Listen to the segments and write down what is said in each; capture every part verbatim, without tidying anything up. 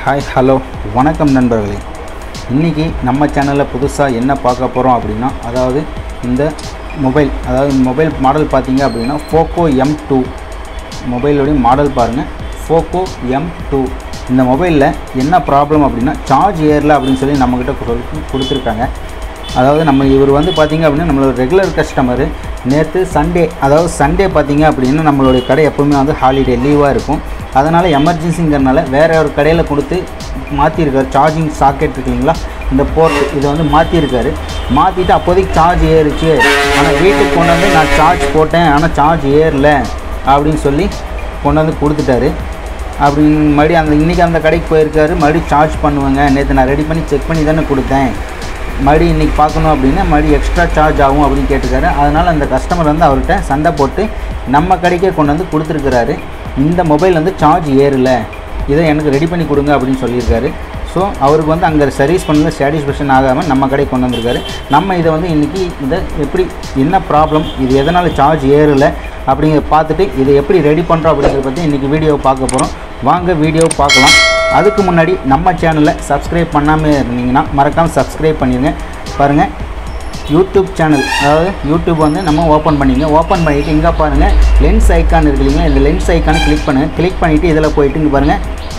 Hi hello वणक्कम नண்பர்களே இன்னைக்கு நம்ம சேனல்ல புதுசா என்ன பார்க்க போறோம் அப்படினா அதாவது இந்த மொபைல் அதாவது மொபைல் மாடல் பாத்தீங்க அப்படினா Poco M two மொபைலோட மாடல் பாருங்க Poco M two இந்த மொபைல்ல என்ன ப்ராப்ளம் அப்படினா சார்ஜ் ஏறல அப்படினு சொல்லி நம்ம கிட்ட கொடுத்திருக்காங்க அதாவது நம்ம இவர் வந்து பாத்தீங்க அப்படினா நம்மளோட ரெகுலர் கஸ்டமர் நேத்து சண்டே அதாவது சண்டே பாத்தீங்க அப்படினா நம்மளோட கடை எப்பவுமே வந்து ஹாலிடே லீவா இருக்கும் அதனால எமர்ஜென்சிங்கறனால வேற ஒரு கடையில கொடுத்து மாத்தி இருக்காரு சார்ஜிங் சாக்கெட் இருக்குங்களா இந்த போர்ட் இத வந்து மாத்தி இருக்காரு மாத்திட்டு அப்போதைக்கு சார்ஜ் ஏறிச்சு ஆனா வீட்டுக்கு கொண்டு வந்து நான் சார்ஜ் போட்டேன் ஆனா சார்ஜ் ஏறல அப்படினு சொல்லி கொண்டு வந்து கொடுத்துட்டாரு அப்படி மறுபடி அந்த இன்னைக்கு அந்த கடைக்கு போயிருக்காரு மறுபடி சார்ஜ் பண்ணுவாங்க நேத்து நான் ரெடி பண்ணி செக் பண்ணி தான கொடுத்தேன் மறுபடி இன்னைக்கு பார்க்கணும் அப்படினா மறுபடி எக்ஸ்ட்ரா சார்ஜ் ஆகும் அப்படி கேட்டுக்காரு அதனால அந்த கஸ்டமர் வந்து அவர்ட்ட சண்டை போட்டு நம்ம கடைக்கே கொண்டு வந்து கொடுத்திருக்காரு இந்த மொபைல் வந்து சார்ஜ் ஏறல இத எனக்கு ரெடி பண்ணி கொடுங்க அப்படினு சொல்லிருக்காரு சோ அவருக்கு வந்து அங்க சர்வீஸ் பண்ணல சாட்டிஸ்ஃபேக்ஷன் ஆகாம நம்ம கடை கொண்டு வந்திருக்காரு நம்ம இத வந்து இன்னைக்கு இத எப்படி என்ன ப்ராப்ளம் இது எதனால சார்ஜ் ஏறல அப்படிங்கற பார்த்துட்டு இத எப்படி ரெடி பண்றோம் அப்படிங்கறத பத்தி இன்னைக்கு வீடியோ பார்க்க போறோம் வாங்க வீடியோ பார்க்கலாம் அதுக்கு முன்னாடி நம்ம சேனலை சப்ஸ்கிரைப் பண்ணாம இருந்தீங்கன்னா மறக்காம சப்ஸ்கிரைப் பண்ணிருங்க பாருங்க YouTube சேனல் அதாவது YouTube வந்து நம்ம ஓபன் பண்ணிங்க ஓபன் பண்ணிட்டு இங்க பாருங்க லென்ஸ் ஐகான் இருக்குங்க இந்த லென்ஸ் ஐகானை கிளிக் பண்ணுங்க கிளிக் பண்ணிட்டு இதல போய்ட்டு இங்க பாருங்க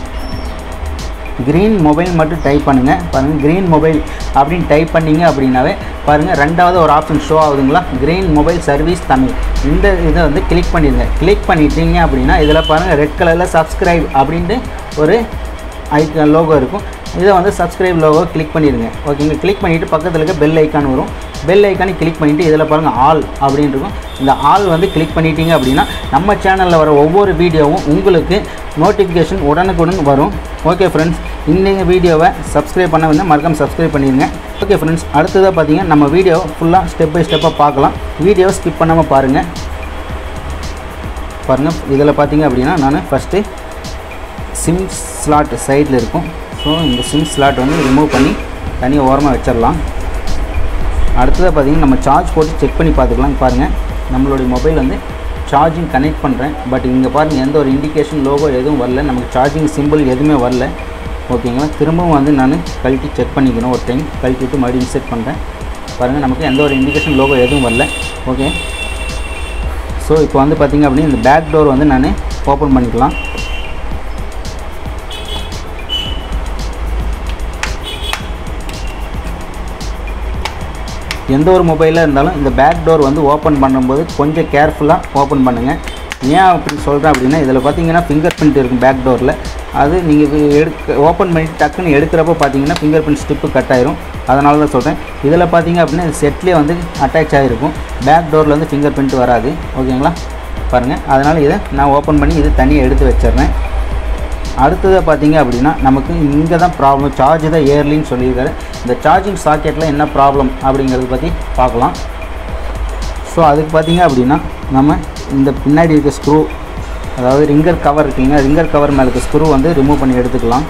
green mobile மட்டும் டைப் பண்ணுங்க பாருங்க green mobile அப்படினு டைப் பண்ணீங்க அப்படினாவே பாருங்க இரண்டாவது ஒரு ஆப்ஷன் ஷோ ஆகுதுங்களா green mobile service தமிழ் இந்த இத வந்து கிளிக் பண்ணிடுங்க கிளிக் பண்ணிட்டீங்க அப்படினா இதல பாருங்க ரெட் கலர்ல subscribe அப்படினு ஒரு ஐகான் லோகோ இருக்கும் இத வந்து subscribe லோகோ கிளிக் பண்ணிடுங்க ஓகேங்க கிளிக் பண்ணிட்டு பக்கத்துல இருக்க பெல் ஐகான் வரும் பெல் ஐகானை கிளிக் பண்ணிட்டு இதல பாருங்க ஆல் அப்படினு இருக்கும் இந்த ஆல் வந்து கிளிக் பண்ணிட்டீங்க அப்படினா நம்ம சேனல்ல வர ஒவ்வொரு வீடியோவும் உங்களுக்கு நோட்டிஃபிகேஷன் உடனுக்குடன் வரும் ஓகே फ्रेंड्स இந்த வீடியோவை subscribe பண்ண வந்து மறக்காம subscribe பண்ணிருங்க ஓகே फ्रेंड्स அடுத்ததா பாத்தீங்க நம்ம வீடியோ ஃபுல்லா ஸ்டெப் பை ஸ்டெப்பா பார்க்கலாம் வீடியோ ஸ்கிப் பண்ணாம பாருங்க பாருங்க இதல பாத்தீங்க அப்படினா நான் ஃபர்ஸ்ட் சிம் ஸ்லாட் சைடுல இருக்கும் சோ இந்த சிம் ஸ்லாட் வந்து ரிமூவ் பண்ணி தனியா ஓரமா வெச்சிரலாம் அடுத்ததா பாத்தீங்க நம்ம சார்ஜ் போட்டு செக் பண்ணி பார்த்துக்கலாம் பாருங்க நம்மளுடைய மொபைல் வந்து சார்ஜிங் கனெக்ட் பண்றேன் பட் இங்க பாருங்க எந்த ஒரு இண்டிகேஷன் லோகோ எதுவும் வரல நமக்கு சார்ஜிங் சிம்பிள் எதுமே வரல ஓகேங்களா திரும்பவும் வந்து நான் கழட்டி செக் பண்ணிக்கணும் ஒரு டைம் கழட்டிட்டு மறுபடியும் இன்செர்ட் பண்றேன் பாருங்க நமக்கு எந்த ஒரு இண்டிகேஷன் லோகோ எதுவும் வரல ஓகே சோ இப்போ வந்து பாத்தீங்க அப்படினா இந்த பேக் டோர் வந்து நான் ஓபன் பண்ணிக்கலாம் எந்த ஒரு மொபைல்ல இருந்தாலும் இந்த பேக் டோர் வந்து ஓபன் பண்ணும்போது கொஞ்சம் கேர்ஃபுல்லா ஓபன் பண்ணுங்க ஏன் அப்படி சொல்றேன் அப்படினா இதல பாத்தீங்கன்னா ஃபிங்கர் பிரிண்ட் இருக்கும் பேக் டோர்ல அது நீங்க ஓபன் பண்ணிட்டு டக்குன்னு எடுக்கறப்ப பாத்தீங்கன்னா ஃபிங்கர் பிரிண்ட் ஸ்டிப் கட் ஆயிரும் அதனால தான் சொல்றேன் இதல பாத்தீங்க அப்படினா செட்லயே வந்து அட்டாச் ஆயிருக்கும் பேக் டோர்ல வந்து ஃபிங்கர் பிரிண்ட் வராது ஓகேங்களா பாருங்க அதனால இத நான் ஓபன் பண்ணி இது தனியா எடுத்து வெச்சறேன் அடுத்ததா பாத்தீங்க அப்படினா நமக்கு இங்க தான் ப்ராப்ளம் சார்ஜ் தான் ஏர்லின்னு சொல்லிருக்காரு இந்த சார்ஜிங் சாக்கெட்ல என்ன ப்ராப்ளம் அப்படிங்கறத பத்தி பார்க்கலாம் சோ அதுக்கு பாத்தீங்க அப்படினா நம்ம இந்த பின்னாடி இருக்க ஸ்க்ரூ அதாவது ரிங்கர் கவர் இருக்குங்க ரிங்கர் கவர் மேல இருக்க ஸ்க்ரூ வந்து ரிமூவ் பண்ணி எடுத்துக்கலாம்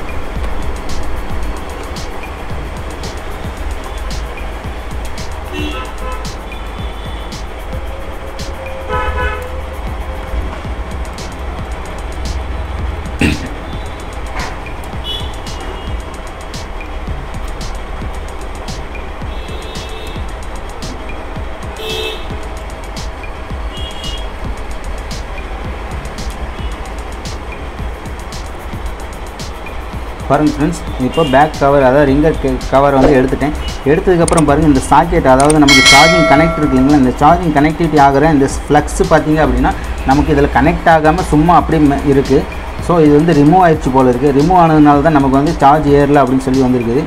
பாருங்க फ्रेंड्स இப்போ பேக் கவர் அதாவது ரிங்கர் கவர் வந்து எடுத்துட்டேன் எடுத்ததுக்கு அப்புறம் பாருங்க இந்த சாக்கெட் அதாவது நமக்கு சார்ஜிங் கனெக்ட் இருக்குங்க இந்த சார்ஜிங் கனெக்டிவிட்டி ஆகற இந்த ஃப்ளக்ஸ் பாத்தீங்க அப்படினா நமக்கு இதல கனெக்ட் ஆகாம சும்மா அப்படியே இருக்கு சோ இது வந்து ரிமூவ் ஆயிடுச்சு போல இருக்கு ரிமூவ் ஆனதுனால தான் நமக்கு வந்து சார்ஜ் ஏறல அப்படினு சொல்லி வந்திருக்குது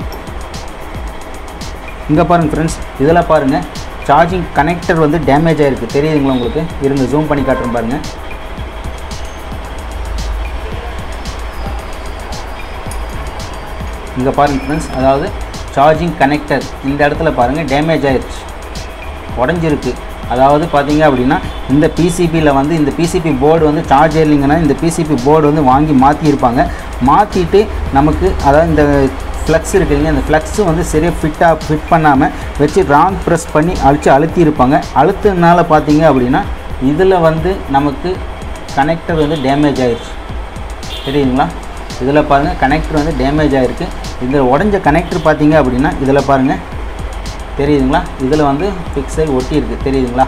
இங்க பாருங்க फ्रेंड्स இதல பாருங்க சார்ஜிங் கனெக்டர் வந்து டேமேஜ் ஆயிருக்கு தெரியுதுங்களா உங்களுக்கு இருங்க ஜூம் பண்ணி காட்டுறேன் பாருங்க இங்க பாருங்க फ्रेंड्स அதாவது சார்ஜிங் கனெக்டர் இந்த இடத்துல பாருங்க டேமேஜ் ஆயிருச்சு உடைஞ்சிருக்கு அதாவது பாத்தீங்க அப்படினா இந்த P C B ல வந்து இந்த P C B போர்டு வந்து சார்ஜ் ஏறலிங்கனா இந்த P C B போர்டு வந்து வாங்கி மாத்தி இருப்பாங்க மாத்திட்டு நமக்கு அதாவது இந்த ஃப்ளக்ஸ் இருக்குங்க இந்த ஃப்ளக்ஸ் வந்து சரியா ஃபிட்டா ஃபிட் பண்ணாம வெச்சு ராங் பிரஸ் பண்ணி அழுத்தி அழுத்தி இருப்பாங்க அழுத்துனால பாத்தீங்க அப்படினா இதுல வந்து நமக்கு கனெக்டர் வந்து டேமேஜ் ஆயிருச்சு தெரியுங்களா இதில் பாருங்கள் கனெக்டர் வந்து டேமேஜ் ஆகிருக்கு. இதில் உடஞ்ச கனெக்டர் பார்த்தீங்க அப்படின்னா இதில் பாருங்கள் தெரியுதுங்களா, இதில் வந்து ஃபிக்ஸ் ஆகி ஒட்டி இருக்குது தெரியுதுங்களா.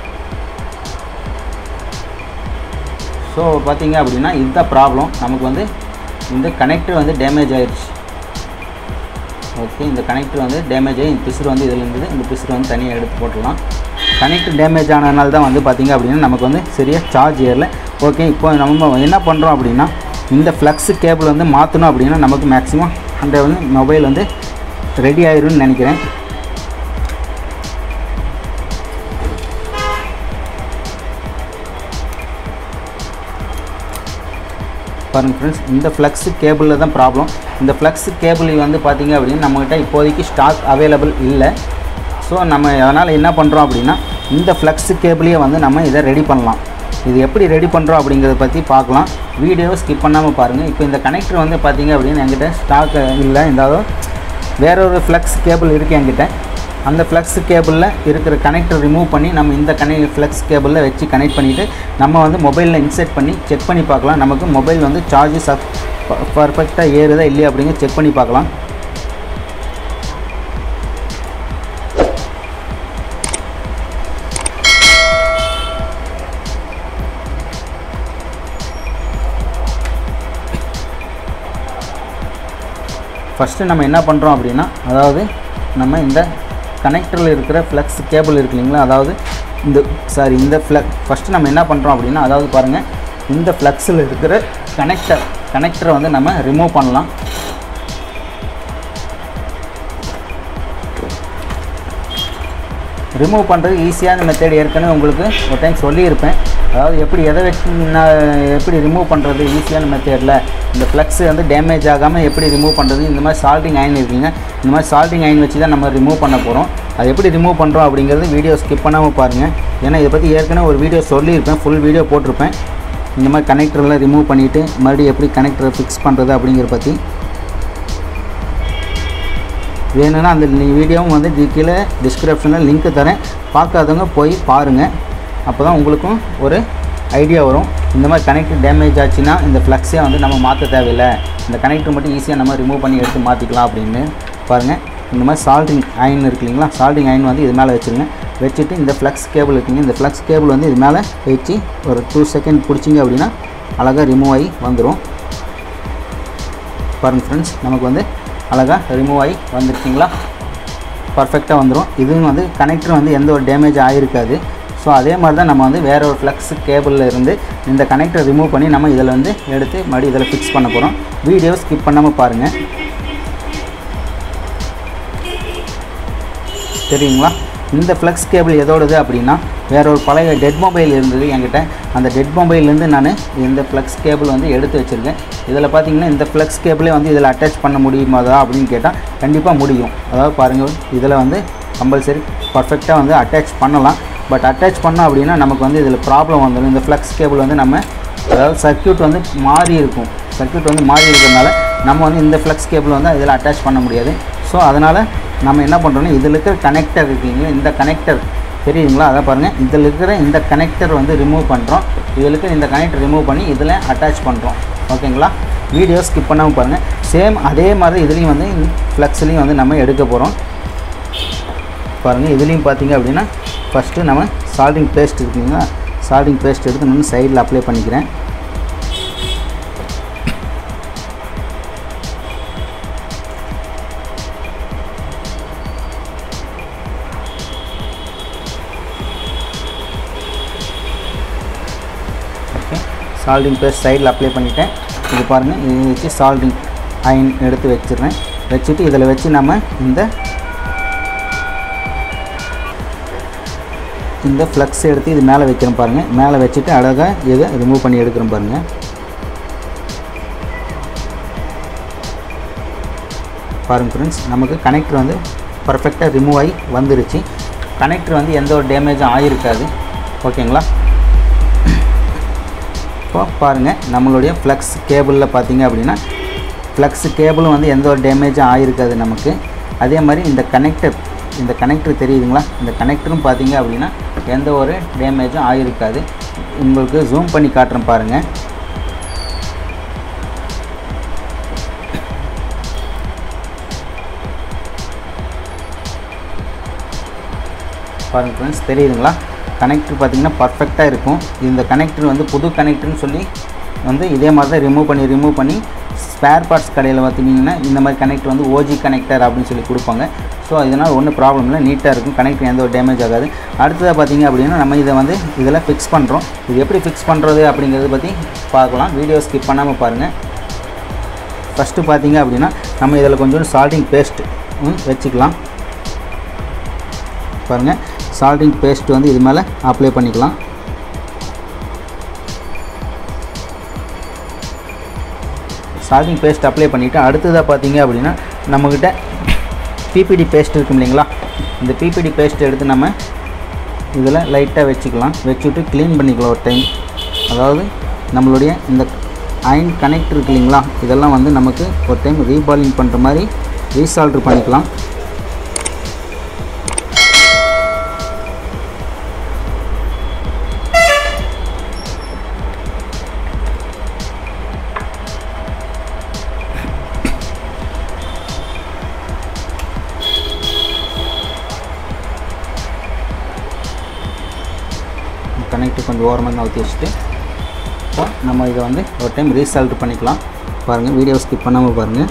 ஸோ பார்த்தீங்க அப்படின்னா இதுதான் ப்ராப்ளம். நமக்கு வந்து இந்த கனெக்டர் வந்து டேமேஜ் ஆகிடுச்சு. ஓகே, இந்த கனெக்டர் வந்து டேமேஜ் ஆகி இந்த பிசுறு வந்து இதில் இருந்தது, இந்த பிசுறு வந்து தனியாக எடுத்து போட்டுடலாம். கனெக்டர் டேமேஜ் ஆனதுனால தான் வந்து பார்த்திங்க அப்படின்னா நமக்கு வந்து சரியாக சார்ஜ் ஏறல. ஓகே, இப்போ நம்ம என்ன பண்ணுறோம் அப்படின்னா இந்த ஃப்ளக்ஸ் கேபிள் வந்து மாற்றணும் அப்படின்னா நமக்கு மேக்ஸிமம் அந்த வந்து மொபைல் வந்து ரெடி ஆயிரும்னு நினைக்கிறேன். பாருங்கள் ஃப்ரெண்ட்ஸ், இந்த ஃப்ளக்ஸ் கேபிளில் தான் ப்ராப்ளம். இந்த ஃப்ளக்ஸ் கேபிள் வந்து பார்த்திங்க அப்படின்னா நம்மகிட்ட இப்போதைக்கு ஸ்டாக் அவைலபிள் இல்லை. ஸோ நம்ம அதனால் என்ன பண்ணுறோம் அப்படின்னா இந்த ஃப்ளக்ஸ் கேபிளையே வந்து நம்ம இதை ரெடி பண்ணலாம். இது எப்படி ரெடி பண்ணுறோம் அப்படிங்கிறத பற்றி பார்க்கலாம். வீடியோவை ஸ்கிப் பண்ணாமல் பாருங்கள். இப்போ இந்த கனெக்டர் வந்து பார்த்திங்க அப்படின்னா என்கிட்ட ஸ்டாக் இல்லை, இருந்தாலும் வேற ஒரு ஃப்ளக்ஸ் கேபிள் இருக்குது என்கிட்ட. அந்த ஃப்ளக்ஸ் கேபிளில் இருக்கிற கனெக்டர் ரிமூவ் பண்ணி நம்ம இந்த கனெக்ட் ஃப்ளக்ஸ் கேபிளில் வச்சு கனெக்ட் பண்ணிவிட்டு நம்ம வந்து மொபைலில் இன்செர்ட் பண்ணி செக் பண்ணி பார்க்கலாம். நமக்கு மொபைல் வந்து சார்ஜஸ் பர்ஃபெக்டாக ஏறுதா இல்லையா அப்படிங்க செக் பண்ணி பார்க்கலாம். ஃபஸ்ட்டு நம்ம என்ன பண்ணுறோம் அப்படின்னா அதாவது நம்ம இந்த கனெக்டரில் இருக்கிற ஃப்ளக்ஸ் கேபிள் இருக்கு இல்லைங்களா, அதாவது இந்த சாரி இந்த ஃப்ளக் ஃபஸ்ட்டு நம்ம என்ன பண்ணுறோம் அப்படின்னா அதாவது பாருங்கள் இந்த ஃப்ளக்ஸில் இருக்கிற கனெக்டர் கனெக்டரை வந்து நம்ம ரிமூவ் பண்ணலாம். ரிமூவ் பண்ணுறது ஈஸியான மெத்தட் ஏற்கனவே உங்களுக்கு ஒரு டைம் சொல்லியிருப்பேன். அதாவது எப்படி எதை வச்சு நான் எப்படி ரிமூவ் பண்ணுறது ஈஸியான மெத்தடில் இந்த ஃப்ளக்ஸ் வந்து டேமேஜ் ஆகாமல் எப்படி ரிமூவ் பண்ணுறது. இந்த மாதிரி சால்ட்டிங் அயன் இருக்குங்க, இந்த மாதிரி சால்ட்டிங் அயன் வச்சு தான் நம்ம ரிமூவ் பண்ண போகிறோம். அது எப்படி ரிமூவ் பண்ணுறோம் அப்படிங்கிறது வீடியோ ஸ்கிப் பண்ணாமல் பாருங்கள். ஏன்னா இதை பற்றி ஏற்கனவே ஒரு வீடியோ சொல்லியிருப்பேன், ஃபுல் வீடியோ போட்டிருப்பேன். இந்த மாதிரி கனெக்டரில் ரிமூவ் பண்ணிவிட்டு மறுபடியும் எப்படி கனெக்டரை ஃபிக்ஸ் பண்ணுறது அப்படிங்கிற பற்றி வேணும்னா அந்த வீடியோவும் வந்து கீழே டிஸ்கிரிப்ஷனில் லிங்க்கு தரேன், பார்க்காதவங்க போய் பாருங்கள். அப்போ தான் உங்களுக்கும் ஒரு ஐடியா வரும். இந்த மாதிரி கனெக்டர் டேமேஜ் ஆச்சுன்னா இந்த ஃப்ளக்ஸே வந்து நம்ம மாற்ற தேவையில்லை, இந்த கனெக்டர் மட்டும் ஈஸியாக நம்ம ரிமூவ் பண்ணி எடுத்து மாற்றிக்கலாம் அப்படின்னு பாருங்கள். இந்த மாதிரி சால்ட்டிங் அயன் இருக்கு இல்லைங்களா, சால்ட்டிங் அயன் வந்து இது மேலே வச்சுருங்க. வச்சுட்டு இந்த ஃப்ளக்ஸ் கேபிள் இருக்குங்க, இந்த ஃப்ளக்ஸ் கேபிள் வந்து இது மேலே வச்சு ஒரு டூ செகண்ட் பிடிச்சிங்க அப்படின்னா அழகாக ரிமூவ் ஆகி வந்துடும். பாருங்கள் ஃப்ரெண்ட்ஸ், நமக்கு வந்து அழகாக ரிமூவ் ஆகி வந்துருச்சிங்களா, பர்ஃபெக்டாக வந்துடும். இதுவும் வந்து கனெக்டர் வந்து எந்த ஒரு டேமேஜ் ஆகிருக்காது. ஸோ அதே மாதிரி தான் நம்ம வந்து வேறு ஒரு ஃப்ளக்ஸ் கேபிளில் இருந்து இந்த கனெக்டரை ரிமூவ் பண்ணி நம்ம இதில் வந்து எடுத்து மறுபடியும் இதில் ஃபிக்ஸ் பண்ண போகிறோம். வீடியோ ஸ்கிப் பண்ணாமல் பாருங்கள், தெரியுங்களா. இந்த ஃப்ளக்ஸ் கேபிள் எதோடது அப்படின்னா வேறு ஒரு பழைய டெட் மொபைல் இருந்தது என்கிட்ட. அந்த டெட் மொபைல்லேருந்து நான் இந்த ஃப்ளக்ஸ் கேபிள் வந்து எடுத்து வச்சுருக்கேன். இதில் பார்த்திங்கன்னா இந்த ஃப்ளக்ஸ் கேபிளே வந்து இதில் அட்டாச் பண்ண முடியுமாதா அப்படின்னு கேட்டால் கண்டிப்பாக முடியும். அதாவது பாருங்கள், இதில் வந்து கம்பல்சரி பர்ஃபெக்டாக வந்து அட்டாச் பண்ணலாம். பட் அட்டாச் பண்ணோம் அப்படின்னா நமக்கு வந்து இதில் ப்ராப்ளம் வந்துடும். இந்த ஃப்ளக்ஸ் கேபிள் வந்து நம்ம அதாவது சர்க்யூட் வந்து மாறி இருக்கும், சர்க்யூட் வந்து மாறி இருக்கிறதுனால நம்ம வந்து இந்த ஃப்ளக்ஸ் கேபிள் வந்து இதில் அட்டாச் பண்ண முடியாது. ஸோ அதனால் நம்ம என்ன பண்ணுறோன்னா இதில் இருக்கிற கனெக்டர் இருக்குங்களா, இந்த கனெக்டர் தெரியுதுங்களா, அதை பாருங்கள். இதில் இருக்கிற இந்த கனெக்டர் வந்து ரிமூவ் பண்ணுறோம், இதில் இருக்கிற இந்த கனெக்டர் ரிமூவ் பண்ணி இதில் அட்டாச் பண்ணுறோம். ஓகேங்களா, வீடியோ ஸ்கிப் பண்ணாமல் பாருங்கள். சேம் அதே மாதிரி இதுலேயும் வந்து ஃப்ளக்ஸ்லேயும் வந்து நம்ம எடுக்க போகிறோம். பாருங்கள், இதுலேயும் பார்த்தீங்க அப்படின்னா ஃபஸ்ட்டு நம்ம சால்டிங் பேஸ்ட் இருக்குங்களா, சால்டிங் பேஸ்ட் எடுத்து நான் சைடில் அப்ளை பண்ணிக்கிறேன். ஓகே, சால்டிங் பேஸ்ட் சைடில் அப்ளை பண்ணிவிட்டேன். இது பாருங்கள், இது வச்சு சால்டிங் அயன் எடுத்து வச்சிடுறேன். வச்சுட்டு இதில் வச்சு நம்ம இந்த இந்த ஃப்ளக்ஸ் எடுத்து இது மேலே வைக்கிறோம் பாருங்கள். மேலே வச்சுட்டு அழகாக இதை ரிமூவ் பண்ணி எடுக்கிறோம் பாருங்கள். பாருங்கள் ஃப்ரெண்ட்ஸ், நமக்கு கனெக்டர் வந்து பர்ஃபெக்டாக ரிமூவ் ஆகி வந்துருச்சு. கனெக்டர் வந்து எந்த ஒரு டேமேஜும் ஆகிருக்காது. ஓகேங்களா, இப்போ பாருங்கள் நம்மளுடைய ஃப்ளக்ஸ் கேபிளில் பார்த்தீங்க அப்படின்னா ஃப்ளக்ஸ் கேபிளும் வந்து எந்த ஒரு டேமேஜும் ஆகிருக்காது நமக்கு. அதே மாதிரி இந்த கனெக்டர் இந்த கனெக்டர் தெரியுதுங்களா, இந்த கனெக்டரும் பார்த்தீங்க அப்படின்னா எந்த ஒரு டேமேஜும் ஆகிருக்காது. உங்களுக்கு ஜூம் பண்ணி காட்டுறேன் பாருங்கள். பாருங்கள் ஃப்ரெண்ட்ஸ், தெரியுதுங்களா? கனெக்டர் பார்த்திங்கன்னா பர்ஃபெக்டாக இருக்கும். இந்த கனெக்டர் வந்து புது கனெக்டர்னு சொல்லி வந்து இதே மாதிரி தான் ரிமூவ் பண்ணி ரிமூவ் பண்ணி ஸ்பேர் பார்ட்ஸ் கடையில் பார்த்திங்கன்னா இந்த மாதிரி கனெக்டர் வந்து ஓஜி கனெக்டர் அப்படின்னு சொல்லி கொடுப்பாங்க. ஸோ இதனால் ஒன்றும் ப்ராப்ளம் இல்லை, நீட்டாக இருக்கும். கனெக்டர் எந்த ஒரு டேமேஜ் ஆகாது. அடுத்ததாக பார்த்திங்க அப்படின்னா நம்ம இதை வந்து இதில் ஃபிக்ஸ் பண்ணுறோம். இது எப்படி ஃபிக்ஸ் பண்ணுறது அப்படிங்கிறத பற்றி பார்க்கலாம். வீடியோ ஸ்கிப் பண்ணாமல் பாருங்கள். ஃபஸ்ட்டு பார்த்திங்க அப்படின்னா நம்ம இதில் கொஞ்சம் சால்டிங் பேஸ்ட் வச்சுக்கலாம். பாருங்கள், சால்டிங் பேஸ்ட் வந்து இது மேலே அப்ளை பண்ணிக்கலாம். சால்டிங் பேஸ்ட் அப்ளை பண்ணிவிட்டு அடுத்ததாக பார்த்தீங்க அப்படின்னா நம்மக்கிட்ட பிபிடி பேஸ்ட் இருக்கும் இல்லைங்களா? இந்த பிபிடி பேஸ்ட் எடுத்து நம்ம இதில் லைட்டாக வச்சுக்கலாம். வச்சுட்டு க்ளீன் பண்ணிக்கலாம் ஒரு டைம். அதாவது நம்மளுடைய இந்த அயன் கனெக்ட் இருக்கு இல்லைங்களா, இதெல்லாம் வந்து நமக்கு ஒரு டைம் ரீபாலிங் பண்ணுற மாதிரி ரீசால்ட்ரு பண்ணிக்கலாம். கனெக்ட் கொஞ்சம் ஓரமாக நவுத்தி வச்சுட்டு இப்போ நம்ம இதை வந்து ஒரு டைம் ரீசால்ட் பண்ணிக்கலாம். பாருங்கள், வீடியோ ஸ்கிப் பண்ணாமல் பாருங்கள்.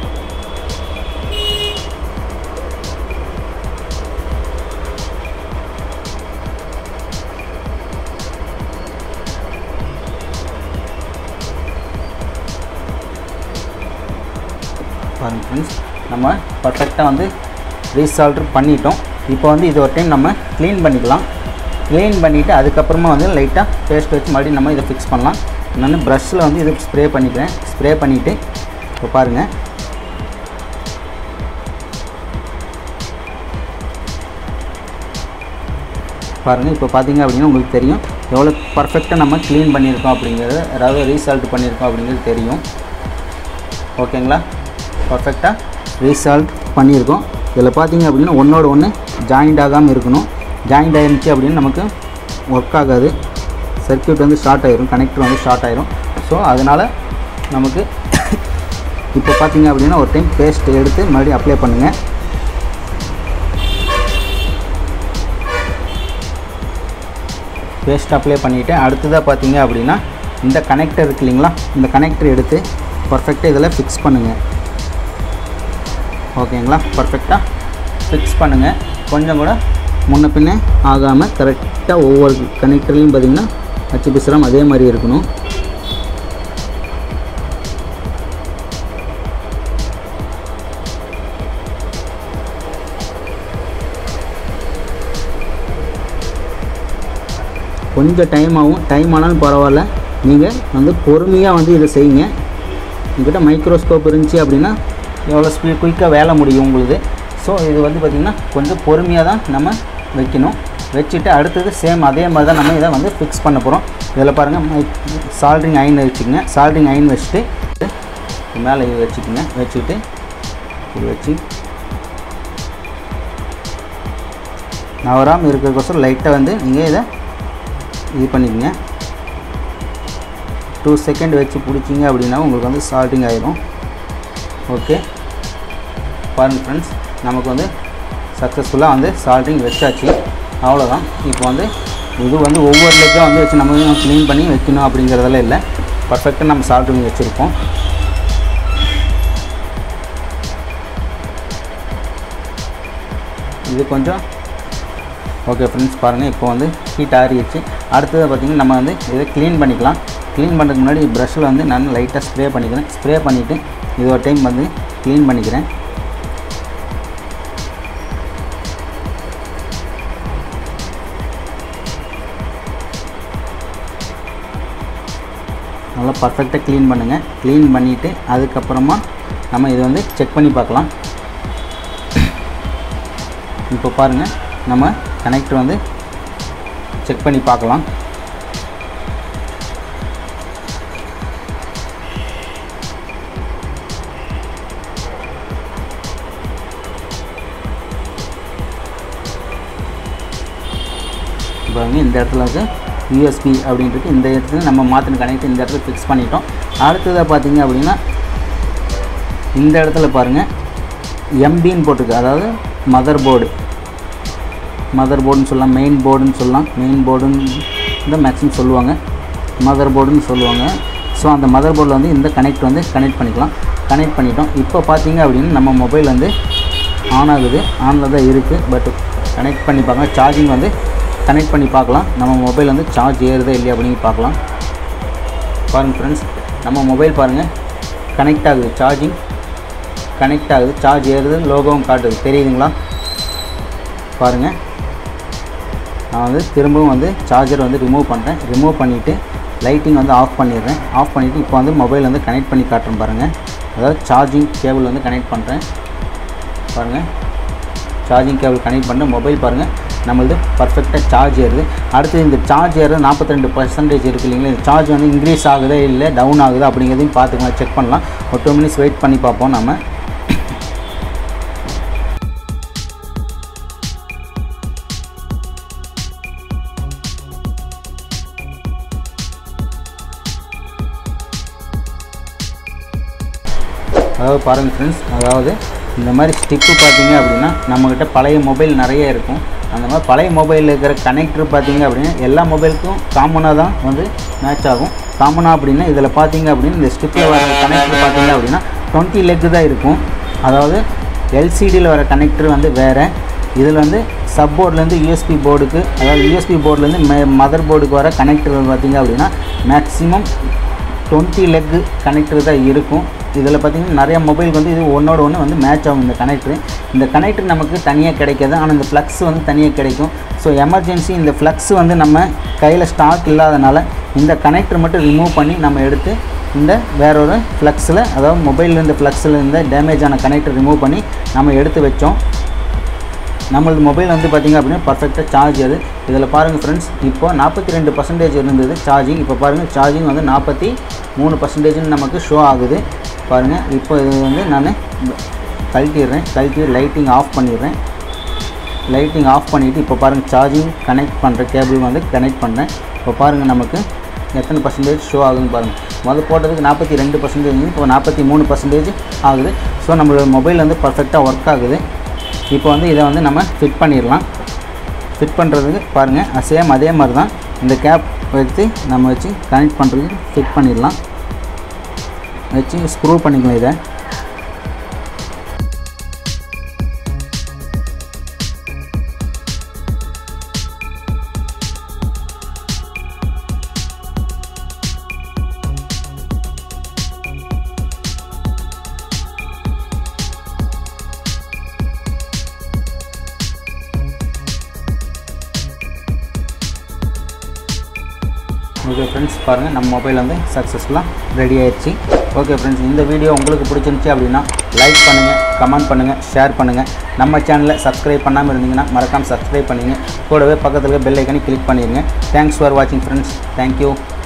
பாருங்கள் ஃப்ரெண்ட்ஸ், நம்ம பர்ஃபெக்டாக வந்து ரீசால்ட்ரு பண்ணிட்டோம். இப்போ வந்து இது ஒரு டைம் நம்ம க்ளீன் பண்ணிக்கலாம். க்ளீன் பண்ணிவிட்டு அதுக்கப்புறமா வந்து லைட்டாக பேஸ்ட் வச்சு மறுபடியும் நம்ம இதை ஃபிக்ஸ் பண்ணலாம். நான் ப்ரஷ்ஷில் வந்து இதை ஸ்ப்ரே பண்ணிக்கிறேன். ஸ்ப்ரே பண்ணிவிட்டு இப்போ பாருங்கள், பாருங்கள் இப்போ பார்த்தீங்க அப்படின்னா உங்களுக்கு தெரியும் எவ்வளோ பர்ஃபெக்டாக நம்ம க்ளீன் பண்ணியிருக்கோம் அப்படிங்கிறது, அதாவது ரீசால்ட் பண்ணியிருக்கோம் அப்படிங்கிறது தெரியும். ஓகேங்களா? பர்ஃபெக்டாக ரீசால்ட் பண்ணியிருக்கோம். இதில் பார்த்தீங்க அப்படின்னா ஒன்றோட ஒன்று ஜாயிண்ட் ஆகாமல் இருக்கணும். ஜாயிண்ட் ஆகிருந்துச்சு அப்படின்னு நமக்கு ஒர்க் ஆகாது. சர்க்யூட் வந்து ஷார்ட் ஆகிரும், கனெக்டர் வந்து ஷார்ட் ஆகிரும். ஸோ அதனால் நமக்கு இப்போ பார்த்தீங்க அப்படின்னா ஒரு டைம் பேஸ்ட் எடுத்து மறுபடியும் அப்ளை பண்ணுங்கள். பேஸ்ட் அப்ளை பண்ணிவிட்டு அடுத்ததாக பார்த்தீங்க அப்படின்னா இந்த கனெக்டர் இருக்கு இல்லைங்களா, இந்த கனெக்டர் எடுத்து பர்ஃபெக்டாக இதில் ஃபிக்ஸ் பண்ணுங்கள். ஓகேங்களா? பர்ஃபெக்டாக ஃபிக்ஸ் பண்ணுங்கள். கொஞ்சம் கூட முன்ன பின்னே ஆகாமல் கரெக்டாக ஒவ்வொரு கனெக்டர்லையும் பார்த்திங்கன்னா அச்சு பிசுறாம அதே மாதிரி இருக்கணும். கொஞ்சம் டைம் ஆகும், டைம் ஆனாலும் பரவாயில்ல. நீங்கள் வந்து பொறுமையாக வந்து இதை செய்யுங்க. உங்கள்கிட்ட மைக்ரோஸ்கோப் இருந்துச்சு அப்படின்னா எவ்வளோ ஸ்பீட் குயிக்காக வேலை முடியும் உங்களுக்கு. ஸோ இது வந்து பார்த்திங்கன்னா கொஞ்சம் பொறுமையாக தான் நம்ம வைக்கணும். வச்சுட்டு அடுத்தது சேம் அதே மாதிரி தான் நம்ம இதை வந்து ஃபிக்ஸ் பண்ண போகிறோம். இதில் பாருங்கள், மை சால்ட்ரிங் அயன் வச்சுக்கோங்க. சால்ட்ரிங் அயன் வச்சுட்டு மேலே இது வச்சுக்கோங்க. வச்சுட்டு இது வச்சு நவராமல் இருக்கிறதுக்கோசரம் லைட்டாக வந்து நீங்கள் இதை இது பண்ணிக்கோங்க. டூ செகண்ட் வச்சு பிடிச்சிங்க அப்படின்னா உங்களுக்கு வந்து சால்ட்ரிங் ஆகிடும். ஓகே, பாருங்கள் ஃப்ரெண்ட்ஸ், நமக்கு வந்து சக்ஸஸ்ஃபுல்லாக வந்து சால்ட்ரிங் வச்சாச்சு. அவ்வளோதான். இப்போ வந்து இது வந்து ஒவ்வொரு லெக்கும் வந்து வச்சு நம்ம க்ளீன் பண்ணி வைக்கணும் அப்படிங்கிறதெல்லாம் இல்லை. பர்ஃபெக்டாக நம்ம சால்ட்ரிங் வச்சுருக்கோம். இது கொஞ்சம் ஓகே ஃப்ரெண்ட்ஸ், பாருங்கள் இப்போ வந்து ஹீட் ஆறிடுச்சு. அடுத்தது பார்த்திங்கன்னா நம்ம வந்து இதை க்ளீன் பண்ணிக்கலாம். க்ளீன் பண்ணுறதுக்கு முன்னாடி ப்ரஷ்ஷில் வந்து நான் லைட்டாக ஸ்ப்ரே பண்ணிக்கிறேன். ஸ்ப்ரே பண்ணிவிட்டு இது ஒரு டைம் வந்து க்ளீன் பண்ணிக்கிறேன். நல்லா பர்ஃபெக்டாக க்ளீன் பண்ணுங்கள். க்ளீன் பண்ணிவிட்டு அதுக்கப்புறமா நம்ம இதை வந்து செக் பண்ணி பார்க்கலாம். இப்போ பாருங்கள், நம்ம கனெக்டர் வந்து செக் பண்ணி பார்க்கலாம். பாருங்கள், இந்த இடத்துல வந்து யூஎஸ்பி அப்படின்றது இந்த இடத்துல நம்ம மாற்றின கனெக்டர் இந்த இடத்துல ஃபிக்ஸ் பண்ணிட்டோம். அடுத்ததாக பார்த்தீங்க அப்படின்னா இந்த இடத்துல பாருங்கள் எம்பின்னு போட்டிருக்கு, அதாவது மதர் போர்டு. மதர் போர்டுன்னு சொல்லலாம், மெயின் போர்டுன்னு சொல்லலாம். மெயின் போர்டுன்னு இந்த மேக்ஸிமம் சொல்லுவாங்க, மதர் போர்டுன்னு சொல்லுவாங்க. ஸோ அந்த மதர் போர்டில் வந்து இந்த கனெக்ட் வந்து கனெக்ட் பண்ணிக்கலாம். கனெக்ட் பண்ணிட்டோம். இப்போ பார்த்தீங்க அப்படின்னா நம்ம மொபைல் வந்து ஆன் ஆகுது, ஆனில் தான் இருக்குது. பட் கனெக்ட் பண்ணி பார்க்கலாம், சார்ஜிங் வந்து கனெக்ட் பண்ணி பார்க்கலாம். நம்ம மொபைல் வந்து சார்ஜ் ஏறுதா இல்லையா அப்படின்னு பார்க்கலாம். பாருங்கள் ஃப்ரெண்ட்ஸ், நம்ம மொபைல் பாருங்கள் கனெக்ட் ஆகுது, சார்ஜிங் கனெக்ட் ஆகுது, சார்ஜ் ஏறுது, லோகோவும் காட்டுது, தெரியுதுங்களா? பாருங்கள், நான் வந்து திரும்பவும் வந்து சார்ஜர் வந்து ரிமூவ் பண்ணுறேன். ரிமூவ் பண்ணிவிட்டு லைட்டிங் வந்து ஆஃப் பண்ணிடுறேன். ஆஃப் பண்ணிவிட்டு இப்போ வந்து மொபைல் வந்து கனெக்ட் பண்ணி காட்டுறேன் பாருங்கள். அதாவது சார்ஜிங் கேபிள் வந்து கனெக்ட் பண்ணுறேன். பாருங்கள், சார்ஜிங் கேபிள் கனெக்ட் பண்ண மொபைல் பாருங்கள் நம்மளது பர்ஃபெக்டாக சார்ஜ் ஏறுது. அடுத்து இந்த சார்ஜ் ஏறுது நாற்பத்தி ரெண்டு பர்சன்டேஜ் இருக்குது இல்லைங்களா? இந்த சார்ஜ் வந்து இன்க்ரீஸ் ஆகுதா இல்லை டவுன் ஆகுதா அப்படிங்கிறதையும் பார்த்துக்கலாம், செக் பண்ணலாம். ஒரு டூ மினிட்ஸ் வெயிட் பண்ணி பார்ப்போம் நம்ம. அதாவது பாருங்கள் ஃப்ரெண்ட்ஸ், அதாவது இந்த மாதிரி ஸ்டிப்பு பார்த்தீங்க அப்படின்னா நம்மக்கிட்ட பழைய மொபைல் நிறைய இருக்கும். அந்த மாதிரி பழைய மொபைலில் இருக்கிற கனெக்டர் பார்த்தீங்க அப்படின்னா எல்லா மொபைலுக்கும் காமனாக தான் வந்து மேட்ச் ஆகும். காமனாக அப்படின்னா இதில் பார்த்தீங்க அப்படின்னா இந்த ஸ்டிப்பில் வர கனெக்டர் பார்த்தீங்க அப்படின்னா டுவெண்ட்டி லெக்கு தான் இருக்கும். அதாவது எல்சிடியில் வர கனெக்டர் வந்து வேறு, இதில் வந்து சப் போர்ட்லேருந்து யூஎஸ்பி போர்டுக்கு, அதாவது யூஎஸ்பி போர்ட்லேருந்து மெ மதர் போர்டுக்கு வர கனெக்டர் பார்த்தீங்க அப்படின்னா மேக்ஸிமம் டுவெண்ட்டி லெக்கு கனெக்டர் தான் இருக்கும். இதில் பார்த்திங்கன்னா நிறையா மொபைலுக்கு வந்து இது ஒன்றோட ஒன்று வந்து மேட்ச் ஆகும் இந்த கனெக்டரு. இந்த கனெக்டர் நமக்கு தனியாக கிடைக்காது, ஆனால் இந்த ஃப்ளக்ஸ் வந்து தனியாக கிடைக்கும். ஸோ எமர்ஜென்சி இந்த ஃப்ளக்ஸ் வந்து நம்ம கையில் ஸ்டாக் இல்லாதனால இந்த கனெக்டர் மட்டும் ரிமூவ் பண்ணி நம்ம எடுத்து இந்த வேற ஒரு ஃப்ளக்ஸில், அதாவது மொபைலில் இந்த ஃப்ளக்ஸில் இந்த டேமேஜ் ஆன கனெக்டர் ரிமூவ் பண்ணி நம்ம எடுத்து வச்சோம். நம்மளது மொபைல் வந்து பார்த்திங்க அப்படின்னா பர்ஃபெக்டாக சார்ஜ் அது. இதில் பாருங்கள் ஃப்ரெண்ட்ஸ், இப்போ நாற்பத்தி ரெண்டு பர்சன்டேஜ் இருந்தது சார்ஜிங். இப்போ பாருங்கள் சார்ஜிங் வந்து நாற்பத்தி மூணு பர்சன்டேஜ்னு நமக்கு ஷோ ஆகுது. பாருங்கள், இப்போ இது வந்து நான் கழட்டிடுறேன். கழட்டி லைட்டிங் ஆஃப் பண்ணிடுறேன். லைட்டிங் ஆஃப் பண்ணிவிட்டு இப்போ பாருங்கள் சார்ஜிங் கனெக்ட் பண்ணுற கேபிள் வந்து கனெக்ட் பண்ணுறேன். இப்போ பாருங்கள் நமக்கு எத்தனை பர்சன்டேஜ் ஷோ ஆகுதுன்னு பாருங்கள். முதல் போட்டதுக்கு நாற்பத்தி ரெண்டு பர்சன்டேஜ், இப்போ நாற்பத்தி மூணு பர்சன்டேஜ் ஆகுது. ஸோ நம்மளோட மொபைல் வந்து பர்ஃபெக்டாக ஒர்க் ஆகுது. இப்போ வந்து இதை வந்து நம்ம ஃபிட் பண்ணிடலாம். ஃபிட் பண்ணுறதுக்கு பாருங்கள் சேம் அதே மாதிரி தான் இந்த கேப் வச்சு நம்ம வச்சு கனெக்ட் பண்ணுறதுக்கு ஃபிட் பண்ணிடலாம். வச்சு ஸ்க்ரூ பண்ணிக்கலாம் இதை. ஓகே ஃப்ரெண்ட்ஸ், பாருங்கள் நம்ம மொபைல் வந்து சக்ஸஸ்ஃபுல்லாக ரெடி ஆயிடுச்சு. ஓகே ஃப்ரெண்ட்ஸ், இந்த வீடியோ உங்களுக்கு பிடிச்சிருந்துச்சி அப்படின்னா லைக் பண்ணுங்கள், கமெண்ட் பண்ணுங்கள், ஷேர் பண்ணுங்கள். நம்ம சேனலை சப்ஸ்கிரைப் பண்ணாமல் இருந்தீங்கன்னா மறக்காமல் சப்ஸ்கிரைப் பண்ணிங்க. கூடவே பக்கத்தில் பெல் ஐக்கனை கிளிக் பண்ணிடுங்க. தேங்க்ஸ் ஃபார் வாட்சிங் ஃப்ரெண்ட்ஸ். தேங்க்யூ.